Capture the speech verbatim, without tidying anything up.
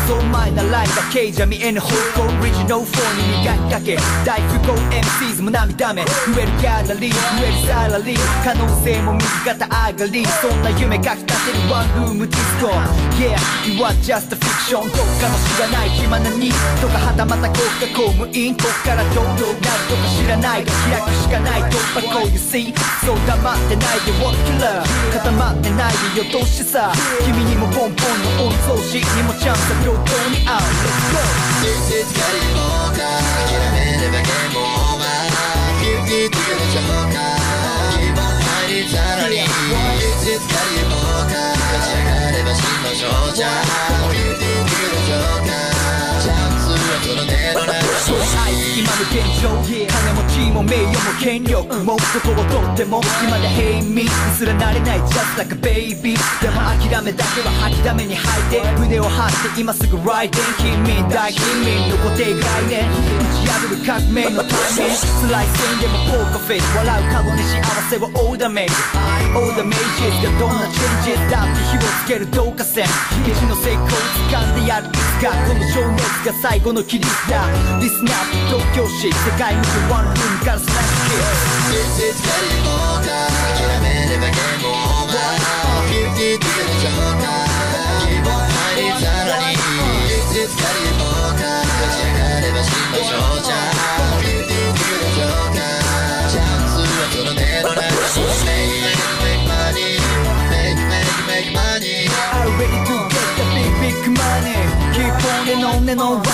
想前なライだけじゃ見えぬ方向オリジナルフォーに磨きかけ大富豪 エムシーズ も涙目増えるギャラリー増えるサラリー可能性も右肩上がりそんな夢かきたてるワンルームディスコ Yeah, you are just a fiction どっかの知らない暇なニーとかはたまた国家公務員こっからどうどうなるとか知らない開くしかない突破口 You see そう黙ってないで What killer 固まってないでよどしさ君にもポンポンの御曹司にもチャンスは平等に合う Let's go This is ガリモーカー諦めればゲームオーバーキューティーというジョーカー希望入りさらに This is ガリモーカー立ち上がれば真の勝者キューティーというジョーカーチャンスはその手の中そう愛今の現状金持ちも名誉も権力もどこをとっても今で平民にすらなれない Just like a baby でも諦めだけは吐きだめに吐いて胸を張って今すぐ Riding 貧民大貧民の固定概念打ち破る革命のタイミング辛い線でもポーカーフェイス笑う顔に幸せはオーダーメイドオーダーメイジがどんなチェンジだって火をつける導火線一の成功掴んでやるいつかこの情熱が最後の切り札リスナーと東京市世界向けワンルームからスナッシュ This is ガリモーカー諦めればゲームオーバーキューティーというジョーカー希望入りさらに This is ガリモーカー立ち上がれば真の勝者キューティーというジョーカーチャンスはその手の中 Make money Make make make money I'm ready to get the big big money Keep on and on and on